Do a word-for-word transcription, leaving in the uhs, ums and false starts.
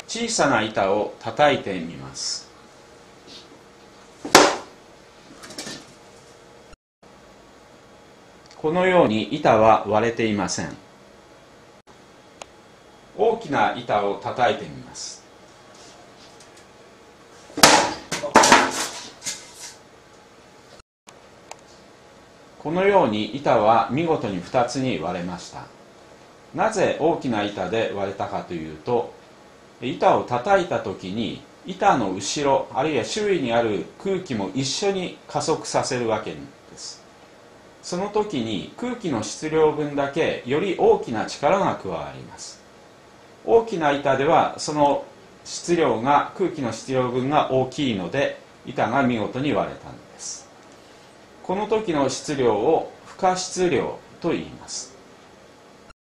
小さな板を叩いてみます。このように板は割れていません。大きな板を叩いてみます。このように板は見事にふたつに割れました。なぜ大きな板で割れたかというと、板を叩いた時に板の後ろあるいは周囲にある空気も一緒に加速させるわけです。その時に空気の質量分だけより大きな力が加わります。大きな板ではその質量が空気の質量分が大きいので板が見事に割れたのです。この時の質量を負荷質量と言います。